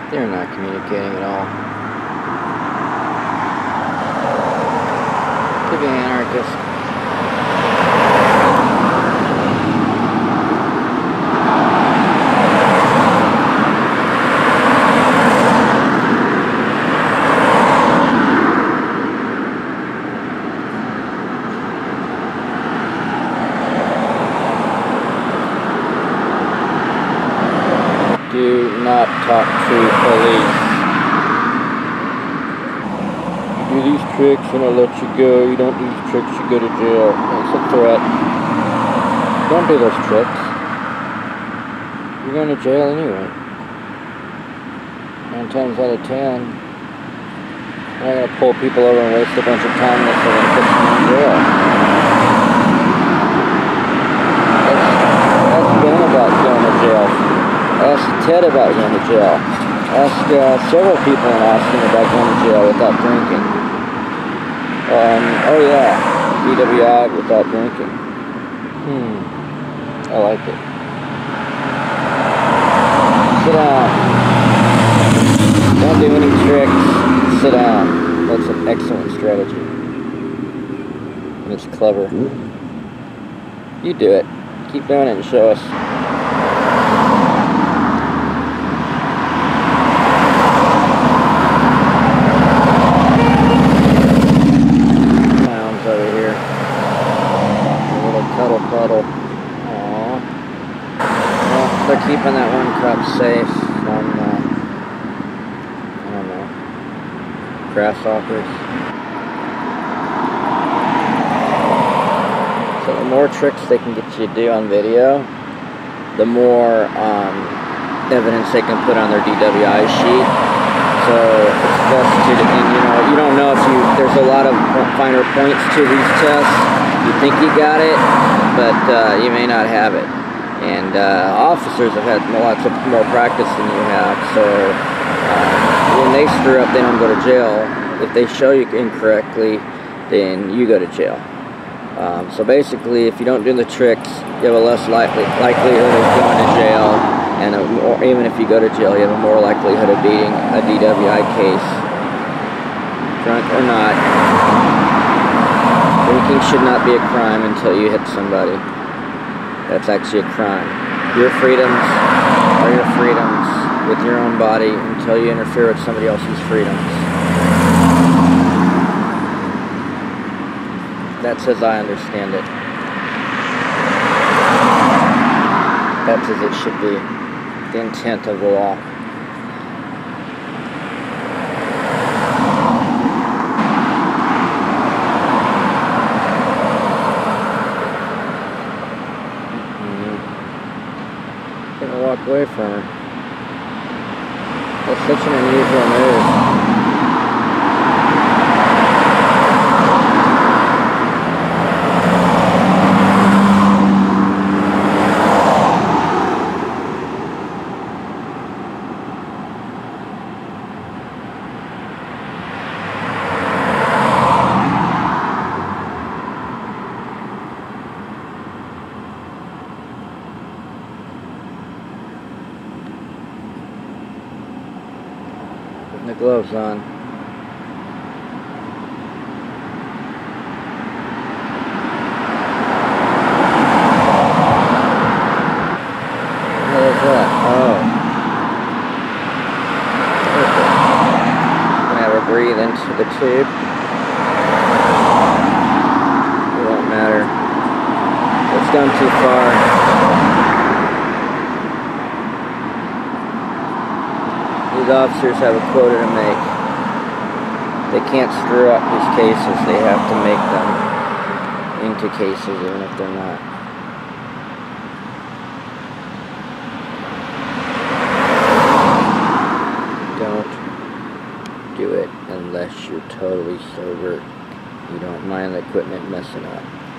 They're not communicating at all. Could be an anarchist. Do not talk to police. You do these tricks and I'll let you go. You don't do these tricks, you go to jail. That's a threat. Don't do those tricks. You're going to jail anyway. 9 times out of 10. I'm not going to pull people over and waste a bunch of time unless they're going to put them in jail. That's Ben about going to jail. Ask Ted about going to jail. Ask several people in Austin about going to jail without drinking. Oh yeah, DWI without drinking. I like it. Sit down. Don't do any tricks. Sit down. That's an excellent strategy. And it's clever. You do it. Keep doing it and show us. Aww. Well, they're keeping that one cub safe from, I don't know, grasshoppers. So the more tricks they can get you to do on video, the more evidence they can put on their DWI sheet. So it's best to, and you don't know if there's a lot of finer points to these tests. You think you got it, but you may not have it. And officers have had lots of more practice than you have, so when they screw up, they don't go to jail. If they show you incorrectly, then you go to jail. So basically, if you don't do the tricks, you have a less likelihood of going to jail, and even if you go to jail, you have a more likelihood of beating a DWI case, drunk or not. Drinking should not be a crime until you hit somebody. That's actually a crime. Your freedoms are your freedoms with your own body until you interfere with somebody else's freedoms. That's as I understand it. That's as it should be. The intent of the law. Walk away from her. That's such an unusual move. The gloves on. What is that? Oh. Perfect. Gonna have her breathe into the tube. It won't matter. It's gone too far. These officers have a quota to make. They can't screw up these cases. They have to make them into cases even if they're not. Don't do it unless you're totally sober. You don't mind the equipment messing up.